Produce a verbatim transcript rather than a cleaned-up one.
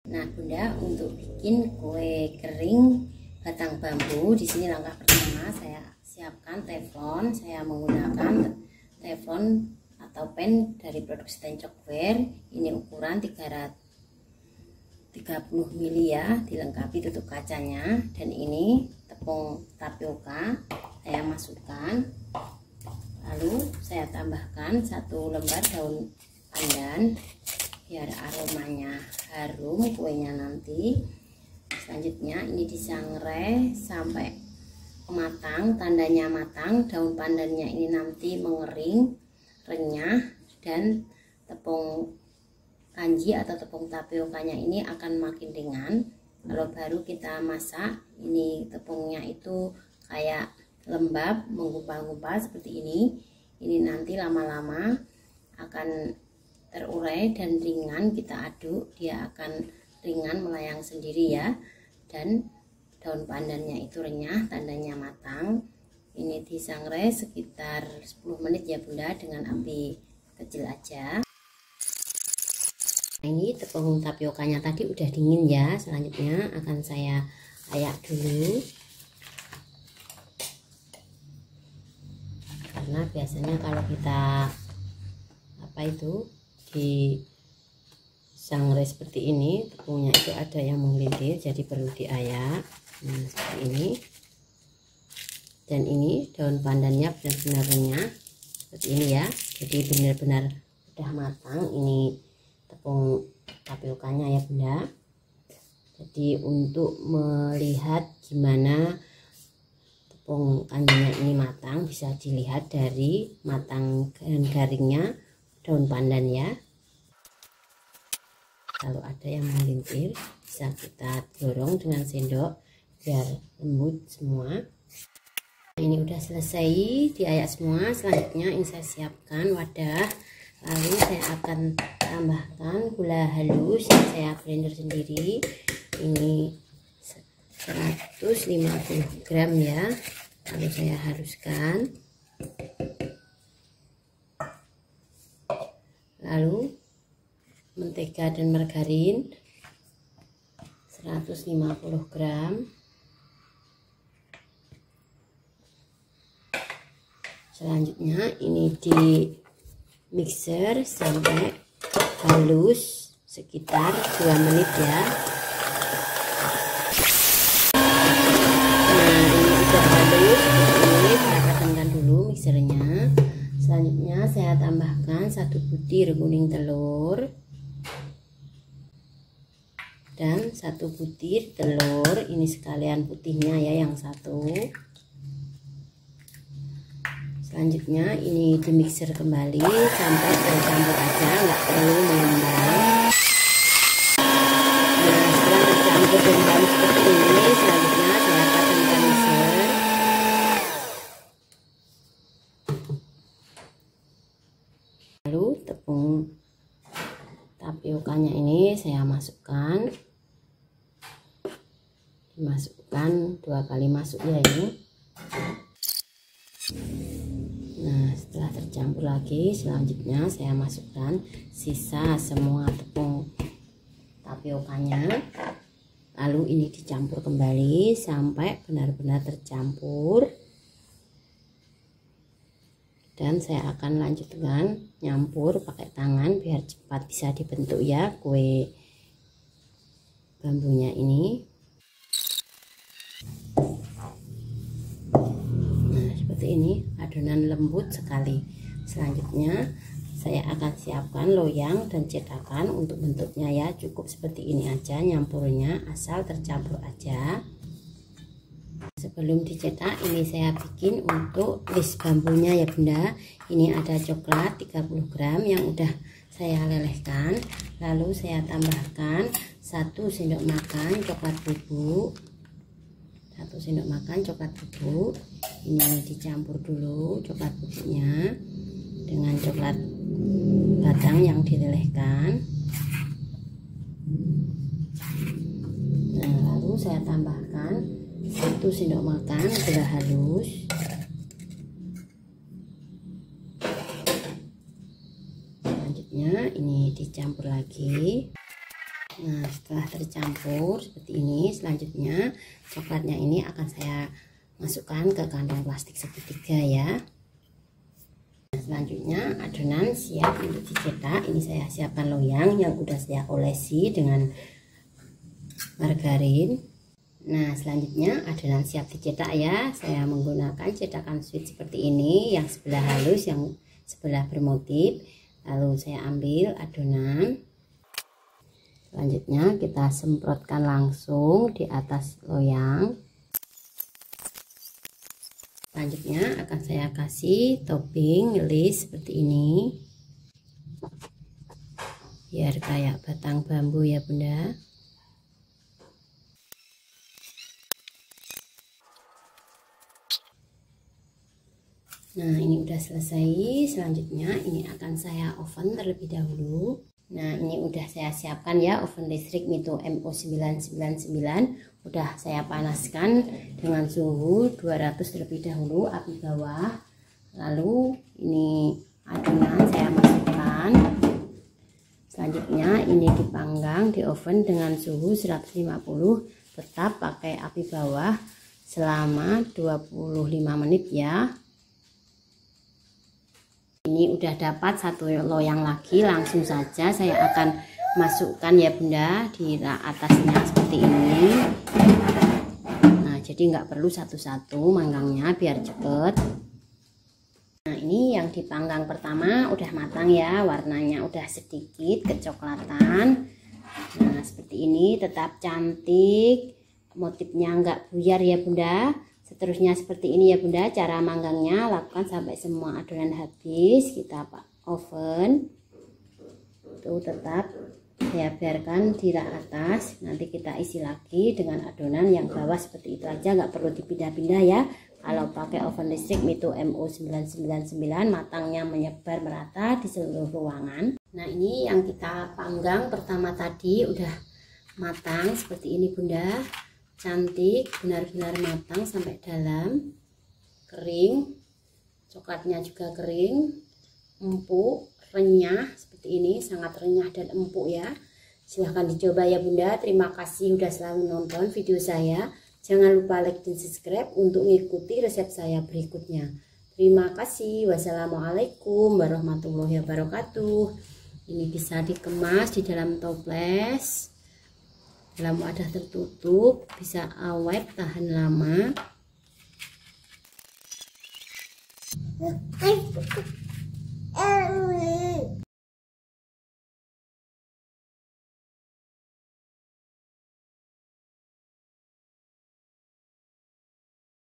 Nah Bunda, untuk bikin kue kering batang bambu, di sini langkah pertama saya siapkan teflon. Saya menggunakan teflon atau pen dari produk Steenkoekware. Ini ukuran tiga puluh mililiter ya, dilengkapi tutup kacanya. Dan ini tepung tapioka saya masukkan. Lalu saya tambahkan satu lembar daun pandan biar aromanya harum kuenya nanti. Selanjutnya ini disangrai sampai matang, tandanya matang. Daun pandannya ini nanti mengering, renyah, dan tepung kanji atau tepung tapiokanya ini akan makin ringan. Kalau baru kita masak, ini tepungnya itu kayak lembab, menggumpal-gumpal seperti ini. Ini nanti lama-lama akan terurai dan ringan. Kita aduk, dia akan ringan melayang sendiri ya. Dan daun pandannya itu renyah, tandanya matang. Ini disangrai sekitar sepuluh menit ya Bunda, dengan api kecil aja. Nah, ini tepung tapiokanya tadi udah dingin ya. Selanjutnya akan saya ayak dulu, karena biasanya kalau kita apa itu di sangrai seperti ini, tepungnya itu ada yang menglintir, jadi perlu diayak. Nah seperti ini. Dan ini daun pandannya benar-benar renyah seperti ini ya, jadi benar-benar udah matang. Ini tepung tapiokanya ya Bunda. Jadi untuk melihat gimana tepung kanjinya ini matang, bisa dilihat dari matang dan garingnya daun pandan ya. Kalau ada yang melintir, bisa kita dorong dengan sendok biar lembut semua. Ini udah selesai diayak semua. Selanjutnya ini saya siapkan wadah. Lalu saya akan tambahkan gula halus yang saya blender sendiri. Ini seratus lima puluh gram ya. Lalu saya haluskan. Lalu mentega dan margarin seratus lima puluh gram. Selanjutnya ini di mixer sampai halus sekitar dua menit ya. Nah ini sudah halus, ini saya kencangkan dulu mixernya. Selanjutnya saya tambahkan satu butir kuning telur dan satu butir telur, ini sekalian putihnya ya, yang satu. Selanjutnya ini di mixer kembali sampai tercampur aja, nggak perlu mengembang. Nah setelah tercampur dan seperti ini, selanjutnya saya padamkan mixer. Lalu tepung tapiokanya ini saya masukkan. Dimasukkan dua kali masuk ya ini. Nah setelah tercampur lagi, selanjutnya saya masukkan sisa semua tepung tapiokanya. Lalu ini dicampur kembali sampai benar-benar tercampur. Dan saya akan lanjut dengan nyampur pakai tangan biar cepat bisa dibentuk ya kue bambunya ini. Nah seperti ini, adonan lembut sekali. Selanjutnya saya akan siapkan loyang dan cetakan. Untuk bentuknya ya cukup seperti ini aja, nyampurnya asal tercampur aja. Sebelum dicetak ini saya bikin untuk list bambunya ya Bunda. Ini ada coklat tiga puluh gram yang udah saya lelehkan. Lalu saya tambahkan satu sendok makan coklat bubuk. Satu sendok makan coklat bubuk. Ini dicampur dulu coklat bubuknya dengan coklat batang yang dilelehkan. Nah lalu saya tambahkan satu sendok makan gula halus. Selanjutnya ini dicampur lagi. Nah, setelah tercampur seperti ini, selanjutnya coklatnya ini akan saya masukkan ke kantong plastik segitiga ya. Nah, selanjutnya adonan siap untuk dicetak. Ini saya siapkan loyang yang udah saya olesi dengan margarin. Nah, selanjutnya adonan siap dicetak ya. Saya menggunakan cetakan sweet seperti ini, yang sebelah halus, yang sebelah bermotif. Lalu saya ambil adonan. Selanjutnya kita semprotkan langsung di atas loyang. Selanjutnya akan saya kasih topping list seperti ini, biar kayak batang bambu ya Bunda. Nah, ini udah selesai. Selanjutnya ini akan saya oven terlebih dahulu. Nah, ini udah saya siapkan ya oven listrik Mito M O sembilan sembilan sembilan. Udah saya panaskan dengan suhu dua ratus terlebih dahulu, api bawah. Lalu ini adonan saya masukkan. Selanjutnya ini dipanggang di oven dengan suhu seratus lima puluh, tetap pakai api bawah selama dua puluh lima menit ya. Ini udah dapat satu loyang lagi, langsung saja saya akan masukkan ya Bunda di atasnya seperti ini. Nah, jadi nggak perlu satu-satu manggangnya biar cepet. Nah, ini yang dipanggang pertama udah matang ya, warnanya udah sedikit kecoklatan. Nah, seperti ini, tetap cantik, motifnya nggak buyar ya Bunda. Seterusnya seperti ini ya Bunda, cara manggangnya lakukan sampai semua adonan habis. Kita pak oven tuh, tetap ya biarkan di rak atas, nanti kita isi lagi dengan adonan yang bawah seperti itu aja, nggak perlu dipindah-pindah ya. Kalau pakai oven listrik Mito M O sembilan sembilan sembilan, matangnya menyebar merata di seluruh ruangan. Nah, ini yang kita panggang pertama tadi udah matang seperti ini Bunda, cantik, benar-benar matang sampai dalam, kering, coklatnya juga kering, empuk, renyah seperti ini, sangat renyah dan empuk ya. Silahkan dicoba ya Bunda. Terima kasih udah selalu nonton video saya. Jangan lupa like dan subscribe untuk mengikuti resep saya berikutnya. Terima kasih. Wassalamualaikum warahmatullahi wabarakatuh. Ini bisa dikemas di dalam toples, dalam wadah tertutup, bisa awet tahan lama.